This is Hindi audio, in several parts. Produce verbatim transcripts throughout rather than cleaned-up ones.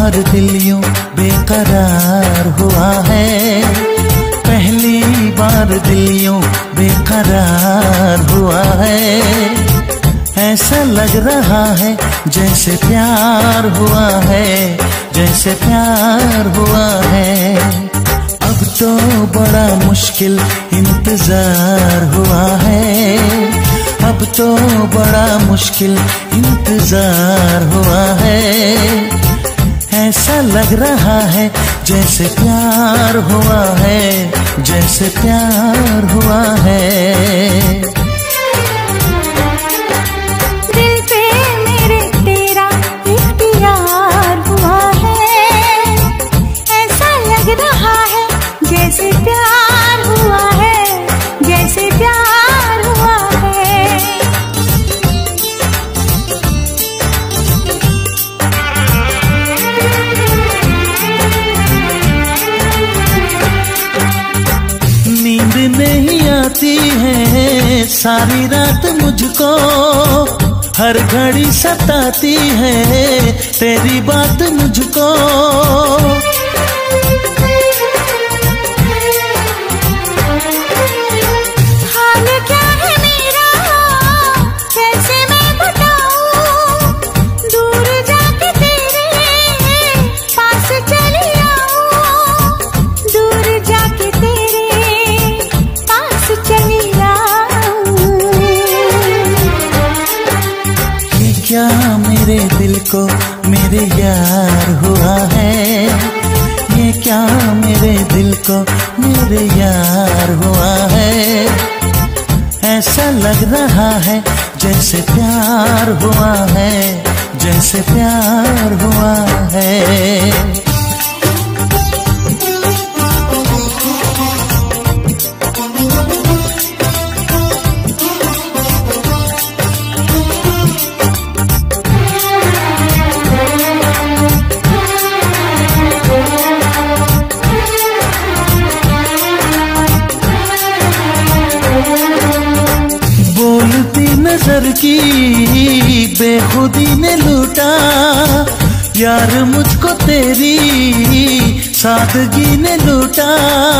बार दिल यूं बेकरार हुआ है, पहली बार दिल यूं बेकरार हुआ है। ऐसा लग रहा है जैसे प्यार हुआ है, जैसे प्यार हुआ है। अब तो बड़ा मुश्किल इंतजार हुआ है, अब तो बड़ा मुश्किल इंतजार हुआ है। ऐसा लग रहा है जैसे प्यार हुआ है, जैसे प्यार हुआ है। दिल पे मेरे तेरा इख्तियार हुआ है, ऐसा लग रहा है जैसे प्यार हुआ है, जैसे प्यार हुआ है। नींद नहीं आती है सारी रात मुझको, हर घड़ी सताती है तेरी बात मुझको। हाल क्या है मेरा कैसे मैं बताऊं, दूर जाके तेरे पास चली आऊं, दूर जाके तेरे पास चली आऊं। ये क्या मेरे दिल को मेरे यार हुआ है, ये क्या मेरे दिल को मेरे यार हुआ है। ऐसा लग रहा है जैसे प्यार हुआ है, जैसे प्यार हुआ है। नजर की बेखुदी ने लूटा यार मुझको, तेरी सादगी ने लूटा।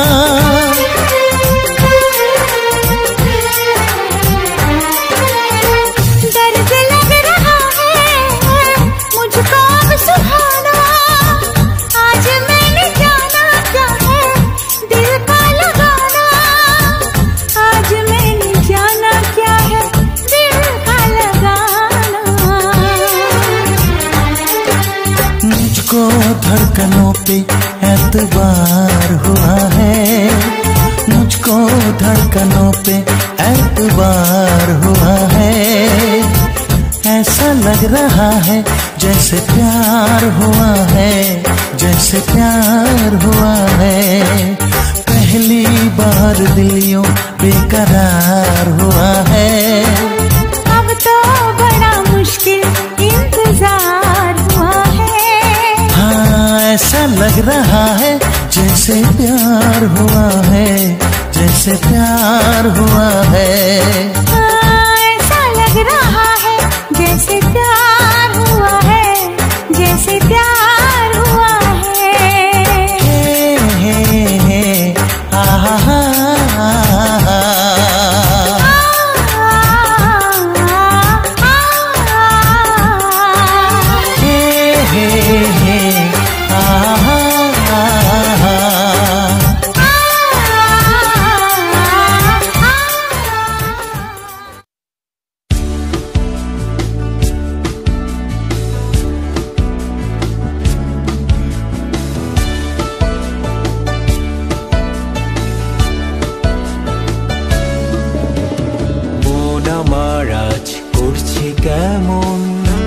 दर्द लग रहा है मुझको अब सुहाना, आज मैंने जाना क्या है दिल का लगाना, आज मैंने जाना क्या है दिल का लगाना। मुझको धड़कनों पे एतबार हुआ है, मुझको धड़कनों पे एतबार हुआ है। ऐसा लग रहा है जैसे प्यार हुआ है, जैसे प्यार हुआ है। पहली बार दिल यूं बेकरार हुआ है, अब तो बड़ा मुश्किल इंतजार हुआ है। हाँ ऐसा लग रहा है जैसे प्यार हुआ है, जैसे प्यार हुआ है। हाँ, ऐसा लग रहा है जैसे प्यार हुआ है, जैसे प्यार हुआ है। हे हे हे आ हा हा हा। हे हे हे आ हा हा। কেমন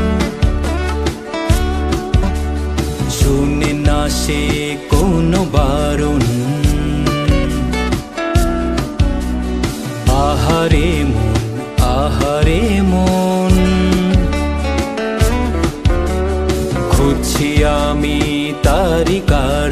শুনে না সে কোনো বারণ, আহারে মন আহারে মন খুঁজছি আমি তারি কারণ।